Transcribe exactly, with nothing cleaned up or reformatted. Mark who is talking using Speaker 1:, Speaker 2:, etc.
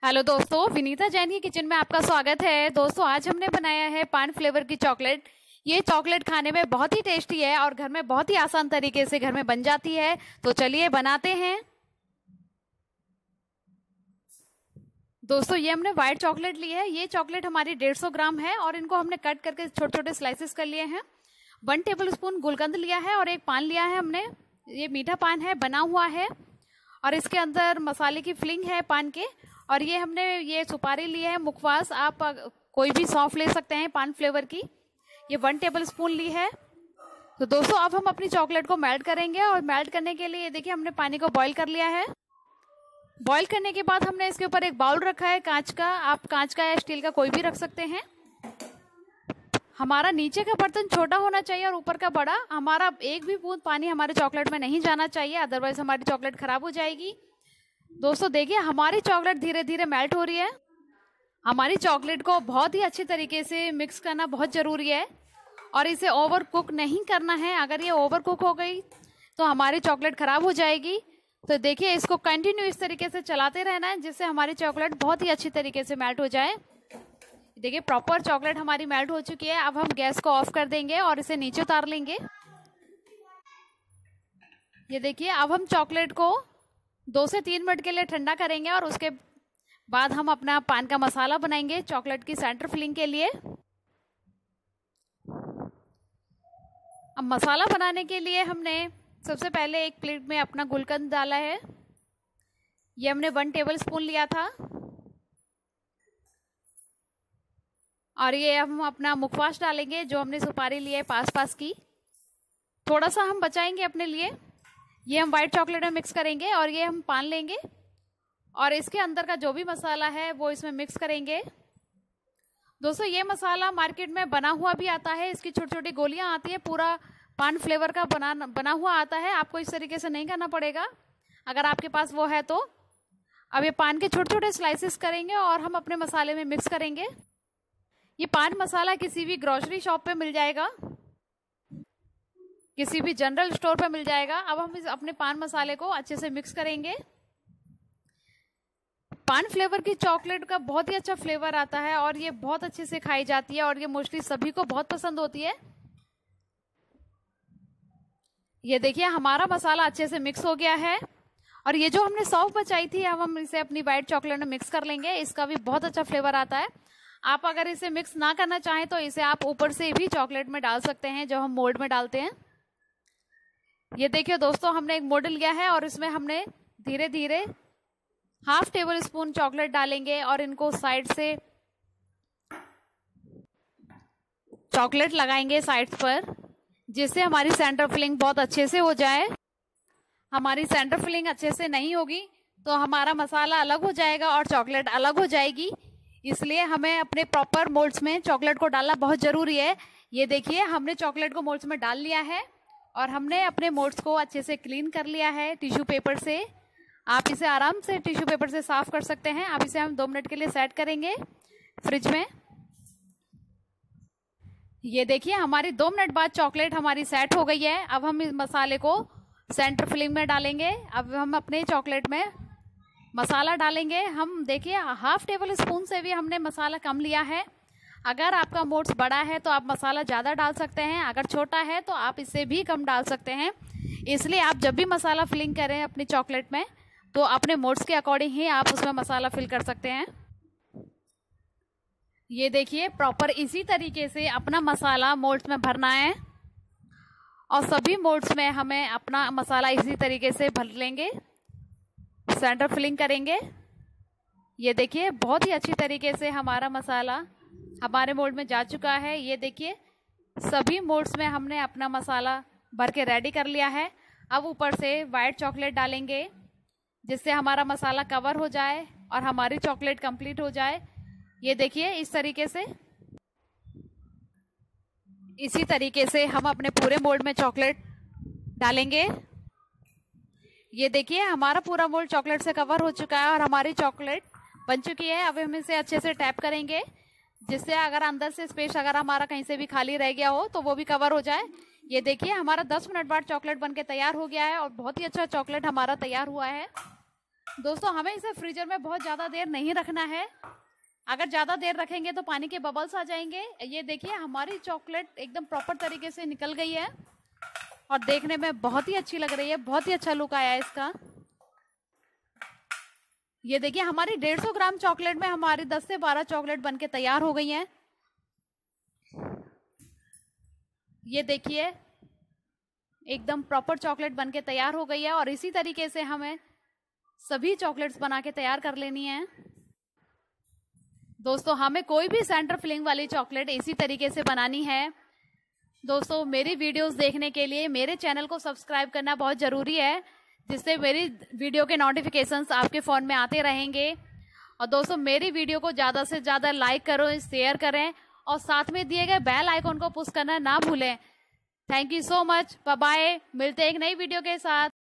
Speaker 1: Hello दोस्तों, विनीता जैन की kitchen में आपका स्वागत है। दोस्तों, आज हमने बनाया है पान फ्लेवर की चॉकलेट। ये चॉकलेट खाने में बहुत ही टेस्टी है और घर में बहुत ही आसान तरीके से घर में बन जाती है। तो चलिए बनाते हैं। दोस्तों, ये हमने व्हाइट चॉकलेट ली है। ये चॉकलेट हमारी डेढ़ सौ ग्राम है और इनको हमने कट करके छोटे छोटे स्लाइसेस कर लिए हैं। वन टेबल स्पून गुलकंद लिया है और एक पान लिया है हमने। ये मीठा पान है, बना हुआ है और इसके अंदर मसाले की फिलिंग है पान के। और ये हमने ये सुपारी ली है मुखवास, आप कोई भी सौंफ ले सकते हैं पान फ्लेवर की। ये वन टेबल स्पून ली है। तो दोस्तों, अब हम अपनी चॉकलेट को मेल्ट करेंगे और मेल्ट करने के लिए देखिए हमने पानी को बॉईल कर लिया है। बॉईल करने के बाद हमने इसके ऊपर एक बाउल रखा है कांच का। आप कांच का या स्टील का कोई भी रख सकते हैं। हमारा नीचे का बर्तन छोटा होना चाहिए और ऊपर का बड़ा। हमारा एक भी बूंद पानी हमारे चॉकलेट में नहीं जाना चाहिए, अदरवाइज हमारी चॉकलेट खराब हो जाएगी। दोस्तों देखिए, हमारी चॉकलेट धीरे धीरे मेल्ट हो रही है। हमारी चॉकलेट को बहुत ही अच्छी तरीके से मिक्स करना बहुत जरूरी है और इसे ओवर कुक नहीं करना है। अगर ये ओवर कुक हो गई तो हमारी चॉकलेट खराब हो जाएगी। तो देखिए, इसको कंटिन्यू इस तरीके से चलाते रहना है जिससे हमारी चॉकलेट बहुत ही अच्छी तरीके से मेल्ट हो जाए। देखिए, प्रॉपर चॉकलेट हमारी मेल्ट हो चुकी है। अब हम गैस को ऑफ कर देंगे और इसे नीचे उतार लेंगे। ये देखिए, अब हम चॉकलेट को दो से तीन मिनट के लिए ठंडा करेंगे और उसके बाद हम अपना पान का मसाला बनाएंगे चॉकलेट की सेंटर फिलिंग के लिए। अब मसाला बनाने के लिए हमने सबसे पहले एक प्लेट में अपना गुलकंद डाला है। ये हमने वन टेबल स्पून लिया था। और ये हम अपना मुखवास डालेंगे जो हमने सुपारी ली है पास पास की। थोड़ा सा हम बचाएंगे अपने लिए। ये हम व्हाइट चॉकलेट में मिक्स करेंगे और ये हम पान लेंगे और इसके अंदर का जो भी मसाला है वो इसमें मिक्स करेंगे। दोस्तों, ये मसाला मार्केट में बना हुआ भी आता है। इसकी छोटी छोटी गोलियां आती है, पूरा पान फ्लेवर का बना बना हुआ आता है। आपको इस तरीके से नहीं करना पड़ेगा अगर आपके पास वो है तो। अब ये पान के छोटे छोटे स्लाइसेस करेंगे और हम अपने मसाले में मिक्स करेंगे। ये पान मसाला किसी भी ग्रोसरी शॉप पे मिल जाएगा, किसी भी जनरल स्टोर पे मिल जाएगा। अब हम इस अपने पान मसाले को अच्छे से मिक्स करेंगे। पान फ्लेवर की चॉकलेट का बहुत ही अच्छा फ्लेवर आता है और ये बहुत अच्छे से खाई जाती है और ये मोस्टली सभी को बहुत पसंद होती है। ये देखिए, हमारा मसाला अच्छे से मिक्स हो गया है और ये जो हमने सौंफ बचाई थी अब हम इसे अपनी व्हाइट चॉकलेट में मिक्स कर लेंगे। इसका भी बहुत अच्छा फ्लेवर आता है। आप अगर इसे मिक्स ना करना चाहें तो इसे आप ऊपर से भी चॉकलेट में डाल सकते हैं जो हम मोल्ड में डालते हैं। ये देखिए दोस्तों, हमने एक मोल्ड लिया है और इसमें हमने धीरे धीरे हाफ टेबल स्पून चॉकलेट डालेंगे और इनको साइड से चॉकलेट लगाएंगे साइड्स पर, जिससे हमारी सेंटर फिलिंग बहुत अच्छे से हो जाए। हमारी सेंटर फिलिंग अच्छे से नहीं होगी तो हमारा मसाला अलग हो जाएगा और चॉकलेट अलग हो जाएगी। इसलिए हमें अपने प्रॉपर मोल्ड्स में चॉकलेट को डालना बहुत जरूरी है। ये देखिए, हमने चॉकलेट को मोल्ड्स में डाल लिया है और हमने अपने मोल्ड्स को अच्छे से क्लीन कर लिया है टिश्यू पेपर से। आप इसे आराम से टिश्यू पेपर से साफ कर सकते हैं। अब इसे हम दो मिनट के लिए सेट करेंगे फ्रिज में। ये देखिए, हमारी दो मिनट बाद चॉकलेट हमारी सेट हो गई है। अब हम इस मसाले को सेंटर फिलिंग में डालेंगे। अब हम अपने चॉकलेट में मसाला डालेंगे। हम देखिए, हाफ टेबल स्पून से भी हमने मसाला कम लिया है। अगर आपका मोल्ड्स बड़ा है तो आप मसाला ज़्यादा डाल सकते हैं, अगर छोटा है तो आप इससे भी कम डाल सकते हैं। इसलिए आप जब भी मसाला फिलिंग करें अपनी चॉकलेट में तो अपने मोल्ड्स के अकॉर्डिंग ही आप उसमें मसाला फिल कर सकते हैं। ये देखिए, प्रॉपर इसी तरीके से अपना मसाला मोल्ड्स में भरना है और सभी मोल्ड्स में हमें अपना मसाला इसी तरीके से भर लेंगे, सेंटर फिलिंग करेंगे। ये देखिए, बहुत ही अच्छी तरीके से हमारा मसाला हमारे मोल्ड में जा चुका है। ये देखिए, सभी मोल्ड्स में हमने अपना मसाला भर के रेडी कर लिया है। अब ऊपर से व्हाइट चॉकलेट डालेंगे जिससे हमारा मसाला कवर हो जाए और हमारी चॉकलेट कंप्लीट हो जाए। ये देखिए, इस तरीके से इसी तरीके से हम अपने पूरे मोल्ड में चॉकलेट डालेंगे। ये देखिए, हमारा पूरा मोल्ड चॉकलेट से कवर हो चुका है और हमारी चॉकलेट बन चुकी है। अब हम इसे अच्छे से टैप करेंगे जिससे अगर अंदर से स्पेस अगर हमारा कहीं से भी खाली रह गया हो तो वो भी कवर हो जाए। ये देखिए, हमारा दस मिनट बाद चॉकलेट बनके तैयार हो गया है और बहुत ही अच्छा चॉकलेट हमारा तैयार हुआ है। दोस्तों हमें इसे फ्रीजर में बहुत ज्यादा देर नहीं रखना है, अगर ज्यादा देर रखेंगे तो पानी के बबल्स आ जाएंगे। ये देखिए हमारी चॉकलेट एकदम प्रॉपर तरीके से निकल गई है और देखने में बहुत ही अच्छी लग रही है, बहुत ही अच्छा लुक आया है इसका। ये देखिए हमारी डेढ़ सौ ग्राम चॉकलेट में हमारी दस से बारह चॉकलेट बनके तैयार हो गई हैं। ये देखिए एकदम प्रॉपर चॉकलेट बनके तैयार हो गई है और इसी तरीके से हमें सभी चॉकलेट्स बना के तैयार कर लेनी है। दोस्तों हमें कोई भी सेंटर फिलिंग वाली चॉकलेट इसी तरीके से बनानी है। दोस्तों मेरी वीडियोस देखने के लिए मेरे चैनल को सब्सक्राइब करना बहुत जरूरी है, जिससे मेरी वीडियो के नोटिफिकेशंस आपके फोन में आते रहेंगे। और दोस्तों मेरी वीडियो को ज्यादा से ज्यादा लाइक करो, शेयर करें और साथ में दिए गए बेल आइकन को पुश करना ना भूलें। Thank you so much, bye bye, मिलते हैं एक नई वीडियो के साथ।